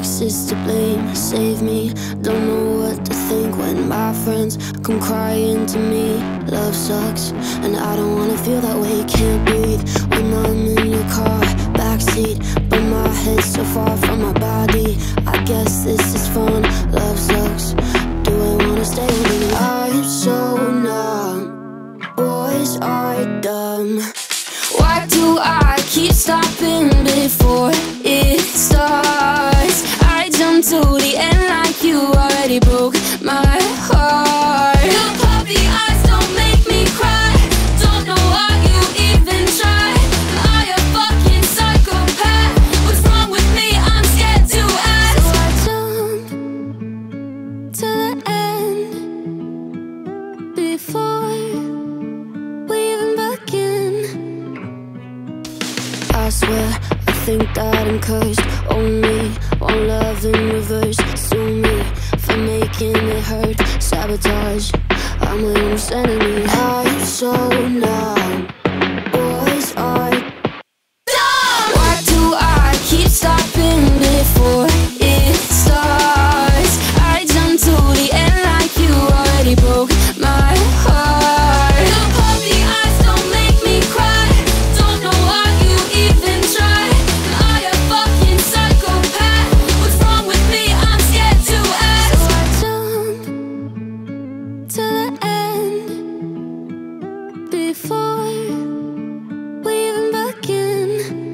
ex is to blame, save me. Don't know what to think when my friends come crying to me. Love sucks, and I don't wanna feel that way. Can't breathe when I'm in your car backseat, but my head's so far from my body. I guess this is fun. Love sucks. Do I wanna stay with you? I'm so numb. Boys are dumb. Why do I keep stopping before it starts? I jump to the end like you already broke my heart. Your puppy eyes don't make me cry. Don't know why you even try. Am I a fucking psychopath? What's wrong with me? I'm scared to ask. So I jump to the end before we even begin. I swear, I think that I'm cursed. Only one love in reverse. Sue me for making it hurt. Sabotage, I'm my worst enemy. I'm so numb. Boys are dumb. Why do I keep stopping before it starts? I jump to the end like you already broke my heart. Your puppy eyes don't make me cry. Don't know why you even try. Am I a fucking psychopath? What's wrong with me? I'm scared to ask. So I jump to the end before we even begin.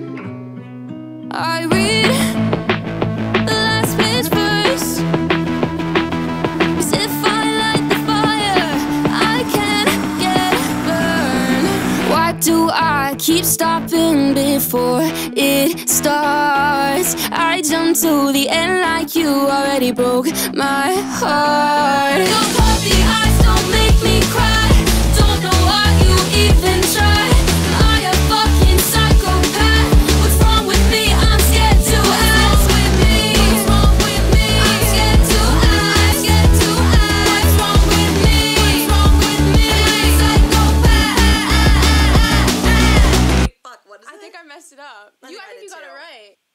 I read the last page first, 'cause if I light the fire, I can get burned. Why do I keep stopping before it starts? I jump to the end like you already broke my heart. Your puppy eyes don't make me cry. Don't know why you even try. Am I a fucking psychopath? What's wrong with me? I'm scared to ask. What's wrong with me? I'm scared to ask. What's wrong with me? What's wrong with me? Psychopath. Fuck, what is it? I think I messed it up. I You, think I I think did you got it too. right.